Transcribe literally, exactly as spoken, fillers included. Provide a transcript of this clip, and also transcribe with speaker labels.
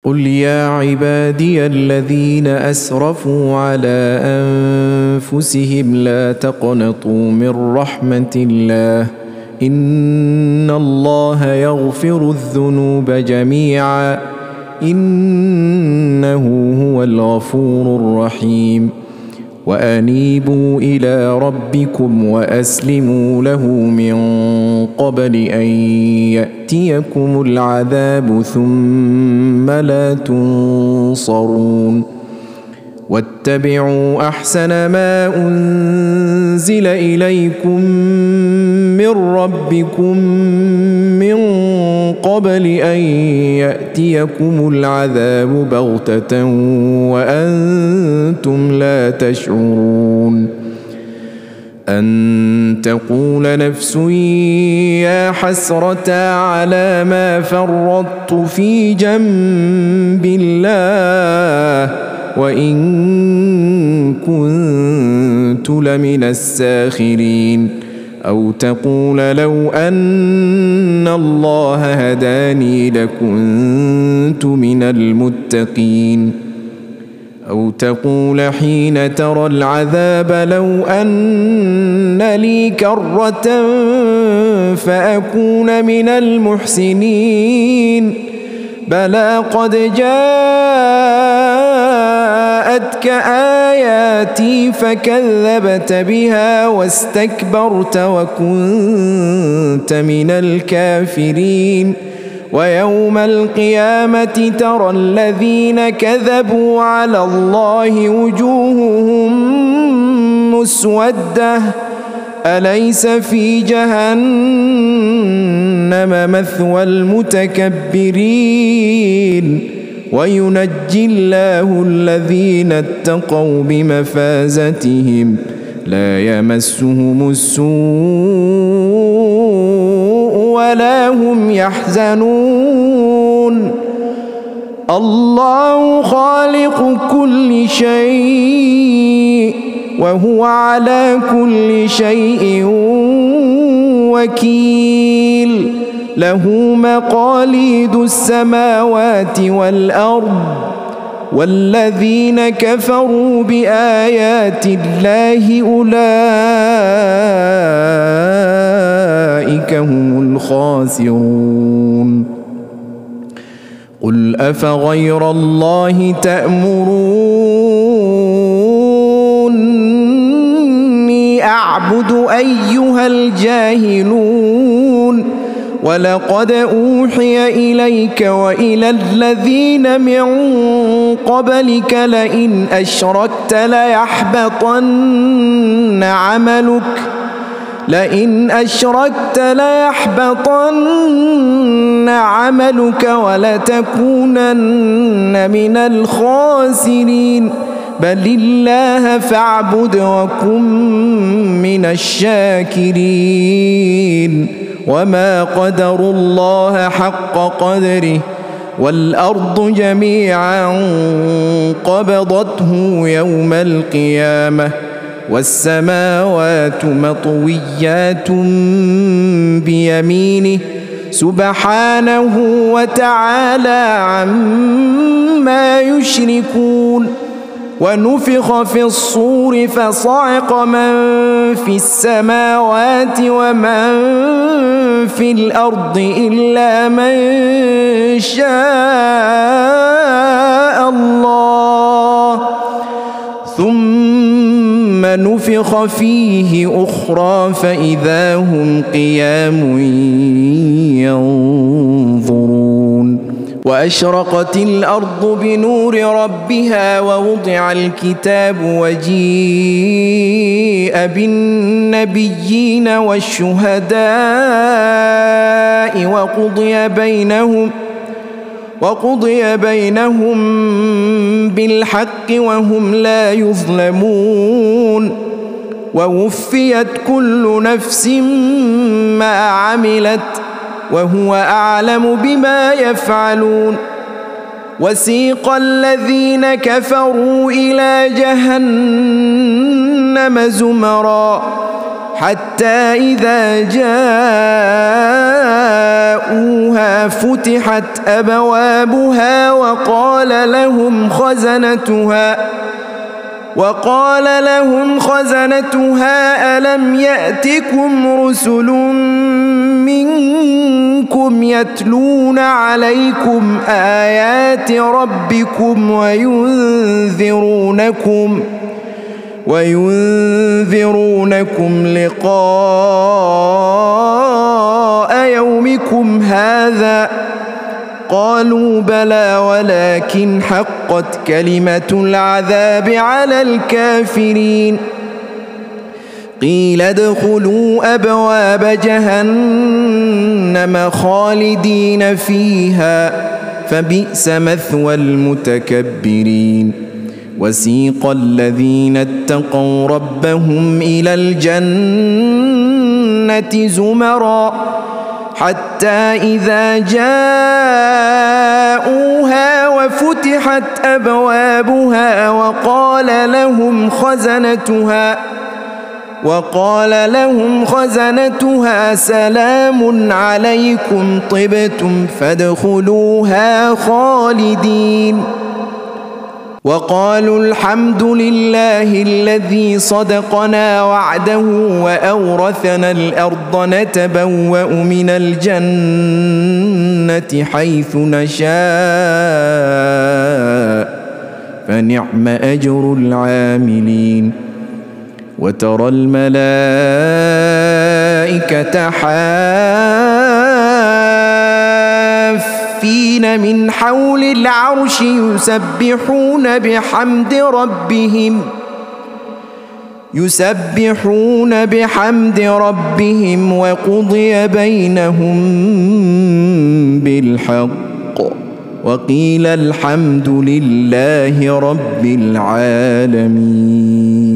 Speaker 1: قل يا عبادي الذين أسرفوا على أنفسهم لا تقنطوا من رحمة الله إن الله يغفر الذنوب جميعا إنه هو الغفور الرحيم وأنيبوا إلى ربكم وأسلموا له من قبل أن يأتيكم العذاب ثم لا تنصرون واتبعوا أحسن ما أنزل إليكم من ربكم من قبل أن يأتيكم العذاب بغتة وأنتم لا تشعرون أن تقول نفس يا حسرة على ما فرطت في جنب الله وإن كنت لمن الساخرين أو تقول لو أن الله هداني لكنت من المتقين أو تقول حين ترى العذاب لو أن لي كرة فأكون من المحسنين بلى قد جاءتك آياتي فكذبت بها واستكبرت وكنت من الكافرين ويوم القيامة ترى الذين كذبوا على الله وجوههم مسودة أليس في جهنم مثوى المتكبرين وينجي الله الذين اتقوا بمفازتهم لا يمسهم السوء ولا هم يحزنون الله خالق كل شيء وهو على كل شيء وكيل له مقاليد السماوات والأرض والذين كفروا بآيات الله أولئك هم الخاسرون قل أفغير الله تأمروني أعبد أيها الجاهلون ولقد أوحي إليك وإلى الذين من قبلك لئن أشركت ليحبطن عملك لئن أشركت ليحبطن عملك ولتكونن من الخاسرين بل الله فاعبد وكن من الشاكرين وما قدروا الله حق قدره والأرض جميعا قبضته يوم القيامة والسماوات مطويات بيمينه سبحانه وتعالى عما يشركون ونفخ في الصور فصعق من في السماوات ومن في الأرض إلا من شاء الله ثم نفخ فيه أخرى فإذا هم قيام ينظرون وأشرقت الأرض بنور ربها ووضع الكتاب وجيء بالنبيين والشهداء وقضي بينهم وقضي بينهم بالحق وهم لا يظلمون ووفيت كل نفس ما عملت وهو أعلم بما يفعلون وسيق الذين كفروا إلى جهنم زمرا حتى إذا جاءوها فتحت أبوابها وقال لهم خزنتها وقال لهم خزنتها ألم يأتكم رسل منكم يتلون عليكم آيات ربكم وينذرونكم وينذرونكم لقاء يومكم هذا قالوا بلى ولكن حقت كلمة العذاب على الكافرين قيل ادخلوا أبواب جهنم خالدين فيها فبئس مثوى المتكبرين وسيق الذين اتقوا ربهم إلى الجنة زمرا حتى إذا جاءوها وفتحت أبوابها وقال لهم خزنتها وقال لهم خزنتها سلام عليكم طبتم فادخلوها خالدين وقالوا الحمد لله الذي صدقنا وعده وأورثنا الأرض نتبوأ من الجنة حيث نشاء فنعم أجر العاملين وترى الملائكة حافين من حول العرش يسبحون بحمد ربهم يسبحون بحمد ربهم وقضي بينهم بالحق وقيل الحمد لله رب العالمين.